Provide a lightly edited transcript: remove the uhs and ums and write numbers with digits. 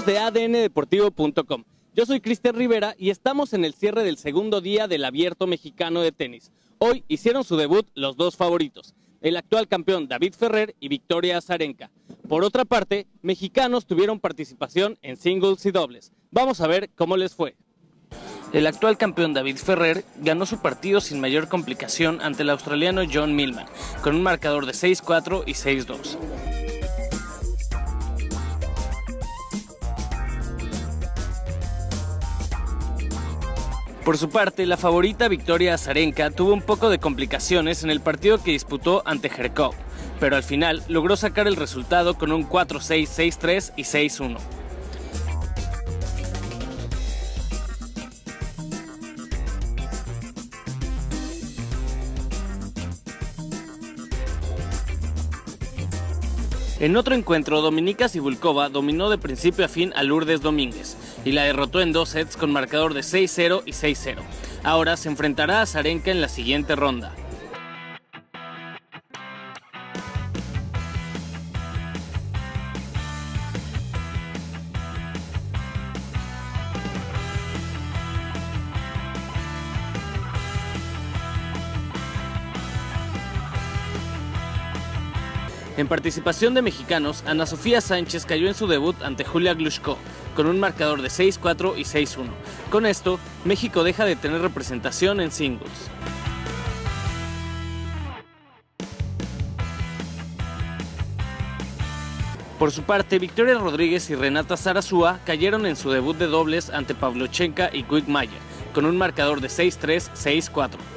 de ADNdeportivo.com. Yo soy Cristian Rivera y estamos en el cierre del segundo día del Abierto Mexicano de Tenis. Hoy hicieron su debut los dos favoritos, el actual campeón David Ferrer y Victoria Azarenka. Por otra parte, mexicanos tuvieron participación en singles y dobles. Vamos a ver cómo les fue. El actual campeón David Ferrer ganó su partido sin mayor complicación ante el australiano John Millman, con un marcador de 6-4 y 6-2. Por su parte, la favorita Victoria Azarenka tuvo un poco de complicaciones en el partido que disputó ante Herkov, pero al final logró sacar el resultado con un 4-6, 6-3 y 6-1. En otro encuentro, Dominika Cibulková dominó de principio a fin a Lourdes Domínguez y la derrotó en 2 sets con marcador de 6-0 y 6-0. Ahora se enfrentará a Azarenka en la siguiente ronda. En participación de mexicanos, Ana Sofía Sánchez cayó en su debut ante Julia Glushko, con un marcador de 6-4 y 6-1. Con esto, México deja de tener representación en singles. Por su parte, Victoria Rodríguez y Renata Zarazúa cayeron en su debut de dobles ante Pavlyuchenko y Quick Mayer, con un marcador de 6-3, 6-4.